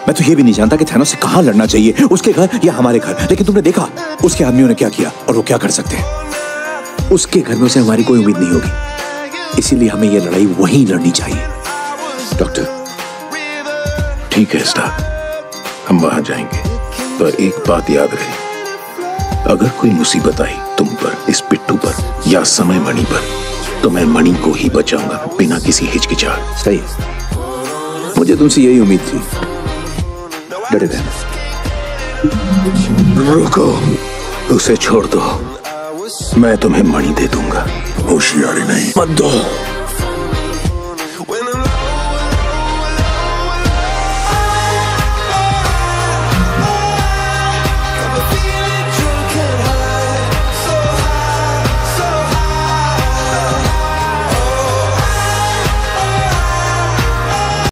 मैं तो ये भी नहीं जानता कि थैनोस से कहां लड़ना चाहिए, उसके घर या हमारे घर। लेकिन तुमने देखा उसके आदमियों ने क्या किया और वो क्या कर सकते हैं। उसके घर में उसे हमारी कोई उम्मीद नहीं होगी, इसीलिए हमें यह लड़ाई वहीं लड़नी चाहिए। डॉक्टर, ठीक है स्टार, हम वहां जाएंगे, पर एक बात याद रहे, अगर कोई मुसीबत आई तुम पर, इस पिट्टू पर या समय मणि पर, तो मैं मणि को ही बचाऊंगा बिना किसी हिचकिचाहट। सही, मुझे तुमसे यही उम्मीद थी। डरे रहना। रुको, उसे छोड़ दो, मैं तुम्हें मणि दे दूंगा। होशियारी नहीं मत दो।